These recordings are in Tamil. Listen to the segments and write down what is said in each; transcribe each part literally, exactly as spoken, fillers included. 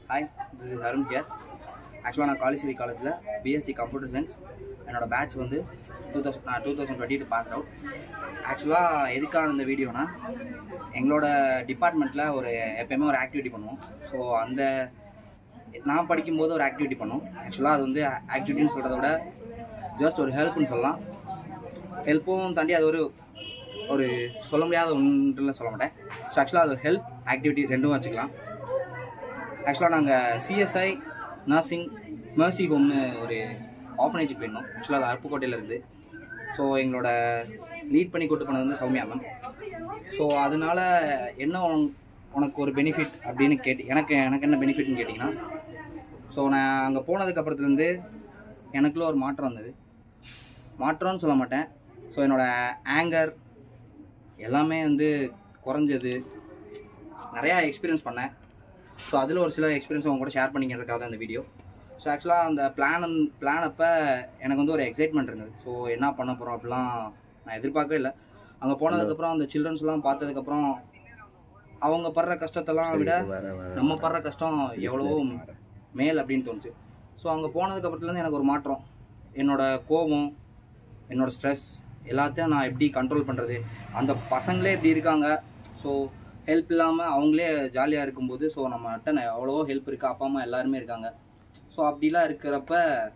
Hi, this is Arun here. Actually, நான் காலேஜ் காலேஜில் பிஎஸ்சி கம்ப்யூட்டர் சயின்ஸ் என்னோடய பேட்ச் வந்து டூ தௌசண்ட் நான் two thousand twenty two pass out. ஆக்சுவலாக எதுக்கான இந்த வீடியோனா, எங்களோட டிபார்ட்மெண்ட்டில் ஒரு எப்போயுமே ஒரு ஆக்டிவிட்டி பண்ணுவோம். ஸோ அந்த நான் படிக்கும்போது ஒரு ஆக்டிவிட்டி பண்ணோம். ஆக்சுவலாக அது வந்து ஆக்டிவிட்டின்னு சொல்கிறத விட ஜஸ்ட் ஒரு ஹெல்ப்னு சொல்லலாம். ஹெல்ப்பும் தாண்டி அது ஒரு ஒரு சொல்ல முடியாத ஒன்றுல சொல்ல மாட்டேன். ஸோ ஆக்சுவலாக அது ஒரு ஹெல்ப் ஆக்டிவிட்டி ரெண்டும் வச்சுக்கலாம். ஆக்சுவலாக நாங்கள் சிஎஸ்ஐ நர்சிங் மெர்சி ஹோம்னு ஒரு ஆஃபனேஜுக்கு போயிருந்தோம். ஆக்சுவலாக அது அருப்புக்கோட்டையில் இருக்குது. ஸோ எங்களோட லீட் பண்ணி கூட்டு போனது வந்து சௌமியா மேம். ஸோ அதனால என்ன உனக்கு ஒரு பெனிஃபிட் அப்படின்னு கேட்டு எனக்கு எனக்கு என்ன பெனிஃபிட்னு கேட்டிங்கன்னா, ஸோ நான் அங்கே போனதுக்கப்புறத்துலேருந்து எனக்குள்ள ஒரு மாற்றம் வந்தது. மாற்றம்னு சொல்ல மாட்டேன், ஸோ என்னோடய ஆங்கர் எல்லாமே வந்து குறைஞ்சது. நிறையா எக்ஸ்பீரியன்ஸ் பண்ணேன். ஸோ அதில் ஒரு சில எக்ஸ்பீரியன்ஸ் அவங்க கூட ஷேர் பண்ணிக்கிறதுக்காக தான் இந்த வீடியோ. ஸோ ஆக்சுவலாக அந்த பிளான் பிளான் அப்போ எனக்கு வந்து ஒரு எக்ஸைட்மெண்ட் இருந்தது. ஸோ என்ன பண்ண போகிறோம் அப்படிலாம் நான் எதிர்பார்க்கவே இல்லை. அங்கே போனதுக்கப்புறம் அந்த சில்ட்ரன்ஸ்லாம் பார்த்ததுக்கப்புறம் அவங்க படுற கஷ்டத்தெல்லாம் விட நம்ம படுற கஷ்டம் எவ்வளவோ மேல் அப்படின்னு தோணுச்சு. ஸோ அங்கே போனதுக்கப்புறத்துலேருந்து எனக்கு ஒரு மாற்றம். என்னோடய கோபம், என்னோடய ஸ்ட்ரெஸ் எல்லாத்தையும் நான் எப்படி கண்ட்ரோல் பண்ணுறது, அந்த பசங்களே எப்படி இருக்காங்க, ஸோ ஹெல்ப் இல்லாமல் அவங்களே ஜாலியாக இருக்கும்போது, ஸோ நம்மகிட்ட எவ்வளவோ ஹெல்ப் இருக்குது, அப்பா அம்மா எல்லாருமே இருக்காங்க. ஸோ அப்படிலாம் இருக்கிறப்ப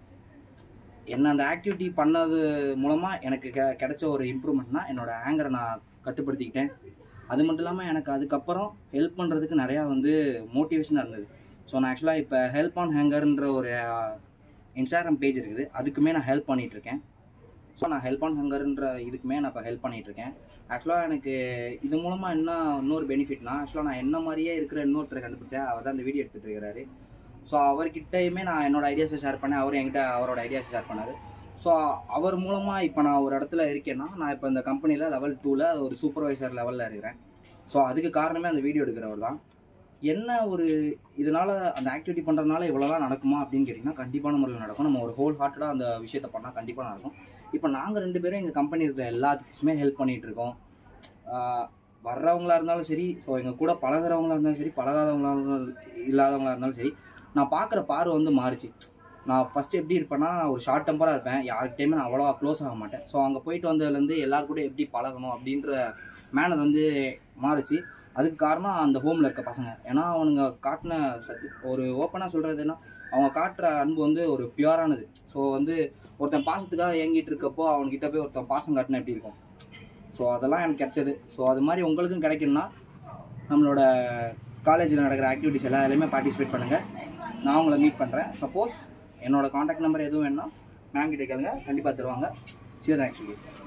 என்ன அந்த ஆக்டிவிட்டி பண்ணது மூலமாக எனக்கு கெ கிடைச்ச ஒரு இம்ப்ரூவ்மெண்ட்னா என்னோடய ஆங்கரை நான் கட்டுப்படுத்திக்கிட்டேன். அது மட்டும் இல்லாமல் எனக்கு அதுக்கப்புறம் ஹெல்ப் பண்ணுறதுக்கு நிறையா வந்து மோட்டிவேஷனாக இருந்தது. ஸோ நான் ஆக்சுவலாக இப்போ ஹெல்ப் ஆன் ஹேங்கர்ன்ற ஒரு இன்ஸ்டாகிராம் பேஜ் இருக்குது, அதுக்குமே நான் ஹெல்ப் பண்ணிகிட்ருக்கேன். ஸோ நான் ஹெல்ப் ஆன் ஹங்கர்ன்ற இதுக்குமே நான் இப்போ ஹெல்ப் பண்ணிகிட்ருக்கேன். ஆக்சுவலாக எனக்கு இது மூலமாக என்ன இன்னொரு பெனிஃபிட்னா, ஆக்சுவலாக நான் என்ன மாதிரியே இருக்கிற இன்னொருத்தரை கண்டுபிடிச்சேன். அவர் தான் இந்த வீடியோ எடுத்துகிட்டு இருக்கிறாரு. ஸோ அவர்கிட்டையுமே நான் என்னோடய ஐடியாஸை ஷேர் பண்ணேன், அவர் என்கிட்ட அவரோட ஐடியாஸை ஷேர் பண்ணார். ஸோ அவர் மூலமாக இப்போ நான் ஒரு இடத்துல இருக்கேன்னா, நான் இப்போ இந்த கம்பெனியில் லெவல் டூவில் ஒரு சூப்பர்வைசர் லெவலில் இருக்கிறேன். ஸோ அதுக்கு காரணமே அந்த வீடியோ எடுக்கிறவர் தான். என்ன ஒரு இதனால் அந்த ஆக்டிவிட்டி பண்ணுறதுனால இவ்வளோலாம் நடக்குமா அப்படின்னு கேட்டிங்கன்னா, கண்டிப்பான முறையில் நடக்கும். நம்ம ஒரு ஹோல் ஹார்ட்டடாக அந்த விஷயத்தை பண்ணால் கண்டிப்பாக நடக்கும். இப்போ நாங்கள் ரெண்டு பேரும் எங்கள் கம்பெனி இருக்கிற எல்லாத்துக்குமே ஹெல்ப் பண்ணிகிட்ருக்கோம். வர்றவங்களாக இருந்தாலும் சரி, ஸோ எங்கள் கூட பழகிறவங்களாக இருந்தாலும் சரி, பழகாதவங்களாக இல்லாதவங்களாக இருந்தாலும் சரி, நான் பார்க்குற பார்வை வந்து மாறிச்சு. நான் ஃபஸ்ட்டு எப்படி இருப்பேன்னா, ஒரு ஷார்ட் டெம்பராக இருப்பேன், யார்கிட்டையுமே நான் அவ்வளோவா க்ளோஸ் ஆக மாட்டேன். ஸோ அங்கே போயிட்டு வந்ததுலேருந்து எல்லாரும் கூட எப்படி பழகணும் அப்படின்ற மேனர் வந்து மாறிச்சு. அதுக்கு காரணம் அந்த ஹோமில் இருக்க பசங்க. ஏன்னா அவனுங்க காட்டின சத்தி ஒரு ஓப்பனாக சொல்கிறதுன்னா, அவங்க காட்டுற அன்பு வந்து ஒரு பியூரானது. ஸோ வந்து ஒருத்தன் பாசத்துக்காக ஏங்கிட்டு இருக்கப்போ அவன்கிட்ட போய் ஒருத்தன் பாசம் காட்டினா எப்படி இருக்கும். ஸோ அதெல்லாம் எனக்கு கிடைச்சது. ஸோ அது மாதிரி உங்களுக்கும் கிடைக்கணும்னா நம்மளோட காலேஜில் நடக்கிற ஆக்டிவிட்டிஸ் எல்லா இதுலையுமே பார்ட்டிசிபேட் பண்ணுங்கள். நான் உங்களை மீட் பண்ணுறேன். சப்போஸ் என்னோடய காண்டாக்ட் நம்பர் எதுவும் வேணும்னா மேம் கிட்டே கேளுங்க, கண்டிப்பாக தருவாங்க. சரி, தேங்க்ஸ்.